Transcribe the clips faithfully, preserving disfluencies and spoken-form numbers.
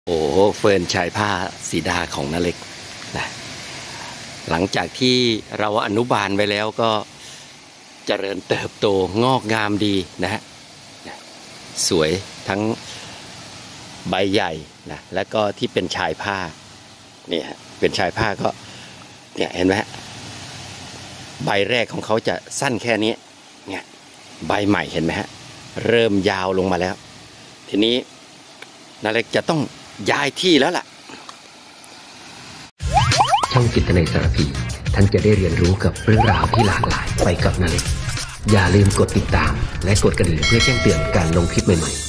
โอ้เฟิร์นชายผ้าสีดาของนาเล็กนะหลังจากที่เราอนุบาลไว้แล้วก็เจริญเติบโตงอกงามดีนะฮะสวยทั้งใบใหญ่นะแล้วก็ที่เป็นชายผ้าเนี่ยเป็นชายผ้าก็เนี่ยเห็นไหมฮะใบแรกของเขาจะสั้นแค่นี้เนี่ยใบใหม่เห็นไหมฮะเริ่มยาวลงมาแล้วทีนี้นาเล็กจะต้องย้ายที่แล้วล่ะช่องจิตนาสารพีท่านจะได้เรียนรู้กับเรื่องราวที่หลากหลายไปกับนาเล็กอย่าลืมกดติดตามและกดกระดิ่งเพื่อแจ้งเตือนการลงคลิปใหม่ๆ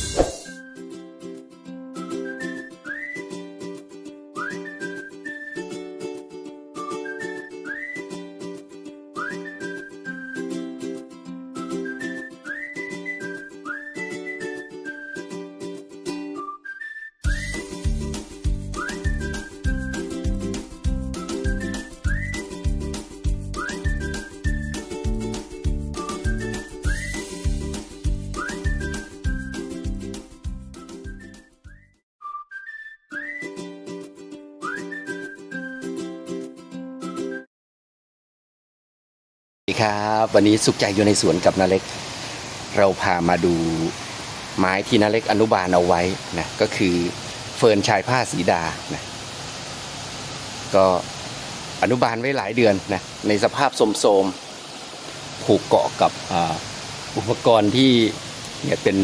สวัสดีครับวันนี้สุขใจอยู่ในสวนกับนาเล็กเราพามาดูไม้ที่นาเล็กอนุบาลเอาไว้นะก็คือเฟิร์นชายผ้าสีดานะก็อนุบาลไว้หลายเดือนนะในสภาพโทรมๆผูกเกาะกับอุปกรณ์ที่เนี่ยเป็น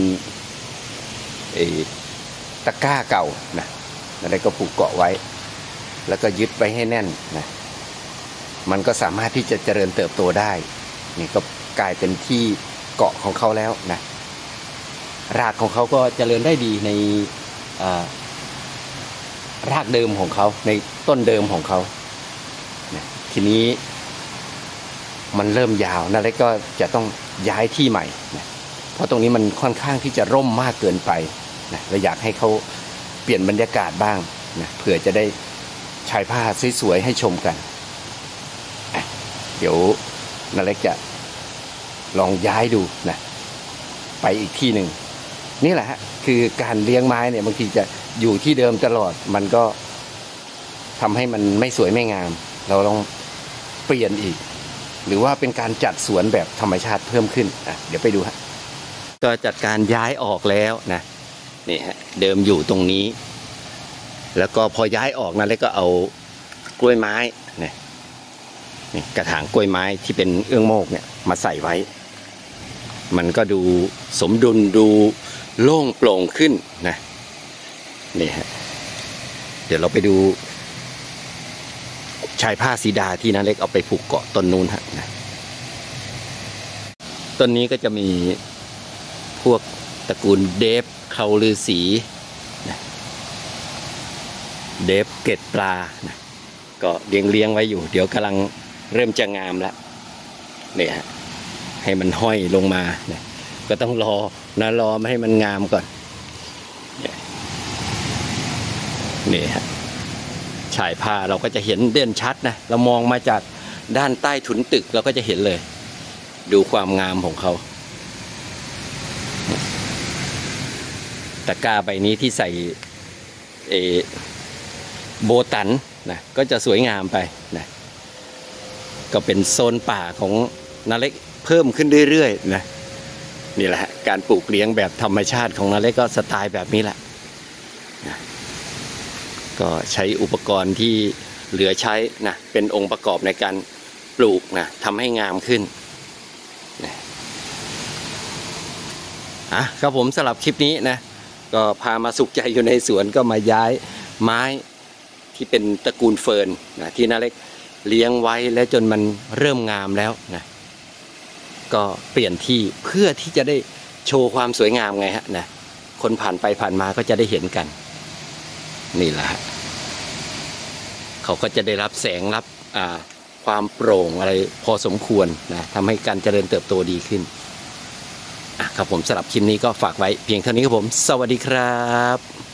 ตะกร้าเก่านะนาเล็กก็ผูกเกาะไว้แล้วก็ยึดไว้ให้แน่นนะมันก็สามารถที่จะเจริญเติบโตได้นี่ก็กลายเป็นที่เกาะของเขาแล้วนะรากของเขาก็เจริญได้ดีในรากเดิมของเขาในต้นเดิมของเขานะทีนี้มันเริ่มยาวนะแล้วก็จะต้องย้ายที่ใหม่นะเพราะตรงนี้มันค่อนข้างที่จะร่มมากเกินไปนะเราอยากให้เขาเปลี่ยนบรรยากาศบ้างนะเผื่อจะได้ชายผ้าสวยๆให้ชมกันเดี๋ยวนาเล็กจะลองย้ายดูนะไปอีกที่หนึ่งนี่แหละฮะคือการเลี้ยงไม้เนี่ยบางทีจะอยู่ที่เดิมตลอดมันก็ทำให้มันไม่สวยไม่งามเราลองเปลี่ยนอีกหรือว่าเป็นการจัดสวนแบบธรรมชาติเพิ่มขึ้นอ่ะเดี๋ยวไปดูฮะก็จัดการย้ายออกแล้วนะนี่ฮะเดิมอยู่ตรงนี้แล้วก็พอย้ายออกนาเล็กก็เอากล้วยไม้เนี่ยกระถางกล้วยไม้ที่เป็นเอื้องโมกเนี่ยมาใส่ไว้มันก็ดูสมดุลดูโล่งโปร่งขึ้นนะนี่ฮะเดี๋ยวเราไปดูชายผ้าสีดาที่นาเล็กเอาไปผูกเกาะต้นนู้นฮะนะต้นนี้ก็จะมีพวกตระกูลเดฟเขาฤาษีนะเดฟเกล็ดปลานะก็เลี้ยงเลี้ยงไว้อยู่เดี๋ยวกำลังเริ่มจะงามแล้วเนี่ยฮะให้มันห้อยลงมาเนี่ยก็ต้องรอนะรอไม่ให้มันงามก่อนนี่ฮะฉายผ้าเราก็จะเห็นเด่นชัดนะเรามองมาจากด้านใต้ถุนตึกเราก็จะเห็นเลยดูความงามของเขาตะกร้าใบนี้ที่ใส่เอโบตันนะก็จะสวยงามไปนะก็เป็นโซนป่าของนาเล็กเพิ่มขึ้นเรื่อยๆนะนี่แหละการปลูกเลี้ยงแบบธรรมชาติของนาเล็กก็สไตล์แบบนี้แหละนะก็ใช้อุปกรณ์ที่เหลือใช้นะเป็นองค์ประกอบในการปลูกนะทำให้งามขึ้นนะอ่ะครับผมสำหรับคลิปนี้นะก็พามาสุขใจอยู่ในสวนก็มาย้ายไม้ที่เป็นตระกูลเฟิร์นนะที่นาเล็กเลี้ยงไว้แล้วจนมันเริ่มงามแล้วนะก็เปลี่ยนที่เพื่อที่จะได้โชว์ความสวยงามไงฮะนะคนผ่านไปผ่านมาก็จะได้เห็นกันนี่แหละฮะเขาก็จะได้รับแสงรับความโปร่งอะไรพอสมควรนะทำให้การเจริญเติบโตดีขึ้นอ่ะครับผมสำหรับคลิปนี้ก็ฝากไว้เพียงเท่านี้ครับผมสวัสดีครับ